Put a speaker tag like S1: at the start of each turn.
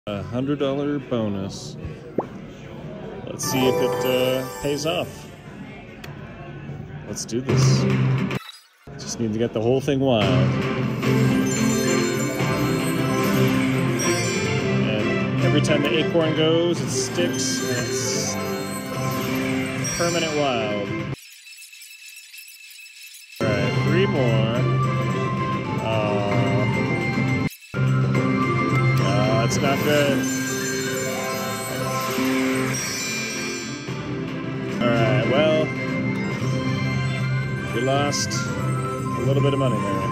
S1: $100 bonus. Let's see if it pays off. Let's do this. Just need to get the whole thing wild. And every time the acorn goes, it sticks, and it's permanent wild. Alright, 3 more. It's not good. Alright, well, we lost a little bit of money there.